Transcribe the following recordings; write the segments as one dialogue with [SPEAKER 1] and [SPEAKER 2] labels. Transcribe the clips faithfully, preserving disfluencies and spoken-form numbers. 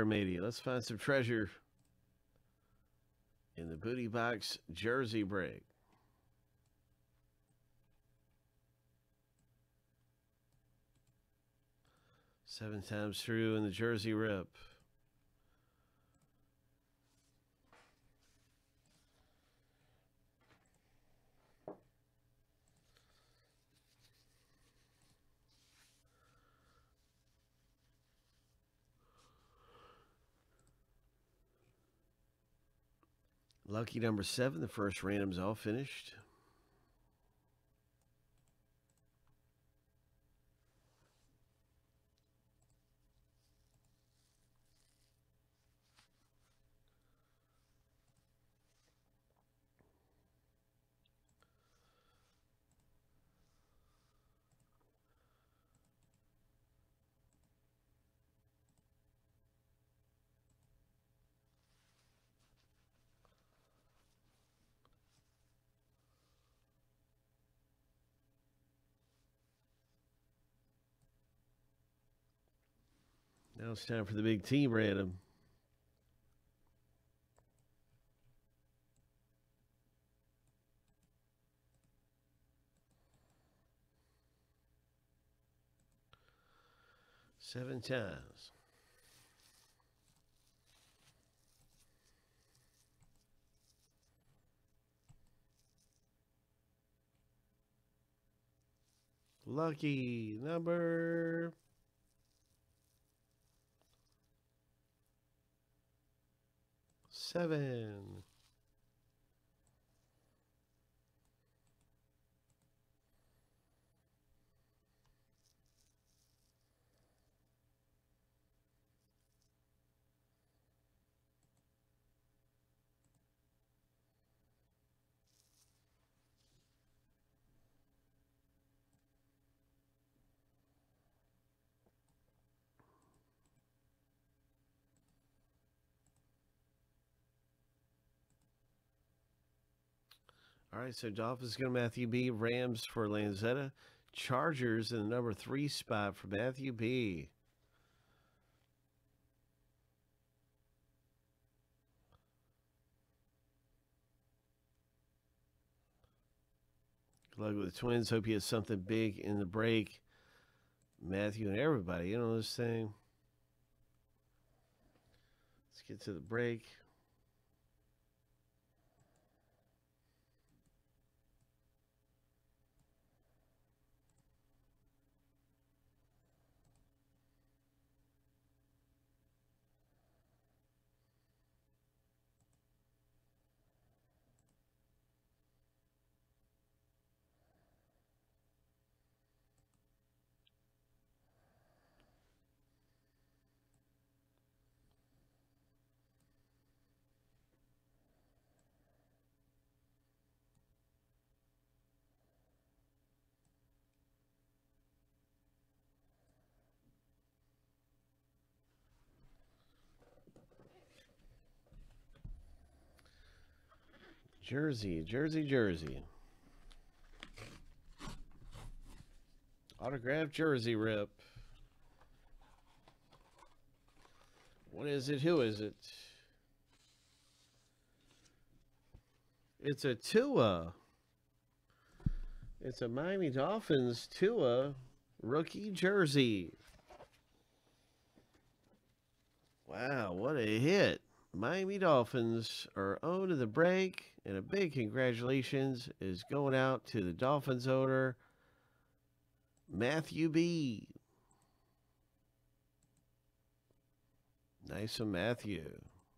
[SPEAKER 1] Media. Let's find some treasure in the booty box jersey break. Seven times through in the jersey rip. Lucky number seven, the first random's all finished. Now it's time for the big team random. Seven times. Lucky number seven. All right, so Dolphins go to Matthew B. Rams for Lanzetta. Chargers in the number three spot for Matthew B. Good luck with the Twins. Hope you have something big in the break. Matthew and everybody, you know this thing. Let's get to the break. Jersey, Jersey, Jersey. Autographed jersey rip. What is it? Who is it? It's a Tua. It's a Miami Dolphins Tua rookie jersey. Wow, what a hit. Miami Dolphins are owned in the break, and a big congratulations is going out to the Dolphins owner, Matthew B. Nice of Matthew.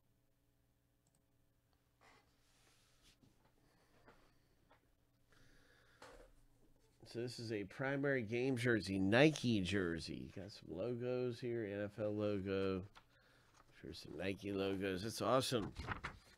[SPEAKER 1] So this is a primary game jersey, Nike jersey. Got some logos here, N F L logo. There's some Nike logos. It's awesome.